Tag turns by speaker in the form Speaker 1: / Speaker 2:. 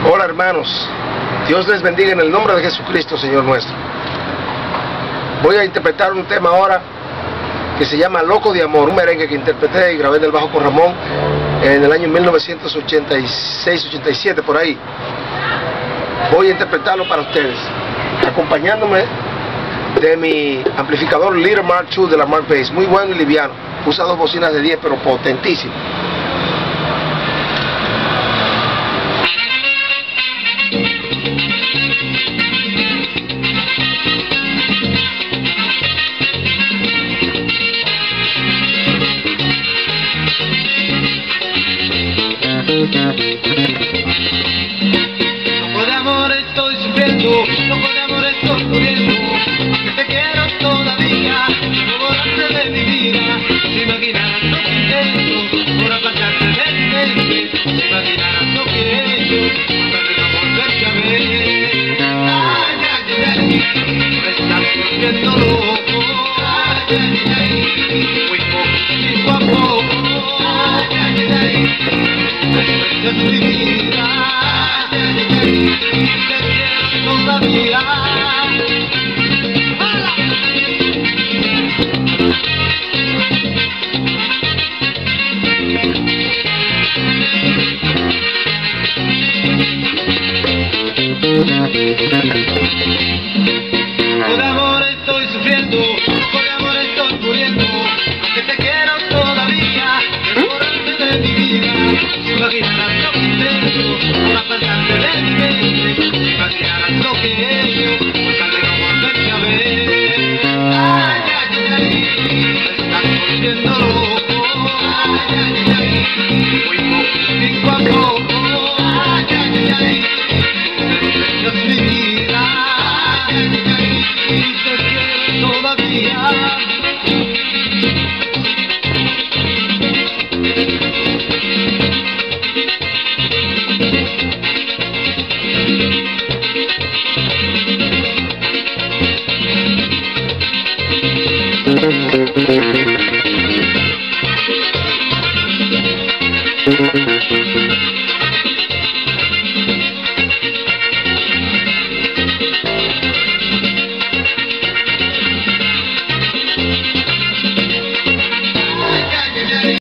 Speaker 1: Hola hermanos, Dios les bendiga en el nombre de Jesucristo, Señor nuestro. Voy a interpretar un tema ahora que se llama Loco de Amor, un merengue que interpreté y grabé en el bajo con Ramón en el año 1986-87 por ahí. Voy a interpretarlo para ustedes, acompañándome de mi amplificador Little Mark II de la Mark Bass, muy bueno y liviano. Usa dos bocinas de 10 pero potentísimo.
Speaker 2: Loco de amor estoy sufriendo, loco de amor estoy muriendo, aunque te quiero todavía, quiero borrarte de mi vida. Si imaginaras lo que intento por apartarte de mi mente, si imaginaras lo que he hecho para no volverte a ver. Ay, ay, ay, me estás volviendo loco, ay, ay, ay, muy poco a poco, ay, ay, ay. Desprecias mi vida, te quiero todavía. ¡Hala! Por amor estoy sufriendo, por amor estoy muriendo, aunque te quiero todavía, quiero borrarte de mi vida. Si imaginaras lo que intento por apartarte de mi mente, si imaginaras lo que he hecho por tal de no volverte a ver. Ay, ay, ay, me estás volviendo loco, ay, ay, ay, muy poco a poco, ay, ay, ay, tú desprecias mi vida, ay, ay, ay, y te quiero todavía.